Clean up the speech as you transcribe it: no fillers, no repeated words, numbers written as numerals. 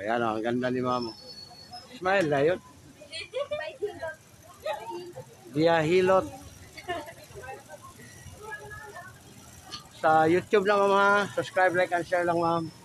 Ayan o, ang ganda ni ma'am. Smile na yun. Diahilot. Sa YouTube lang ma'am ha. Subscribe, like, and share lang ma'am.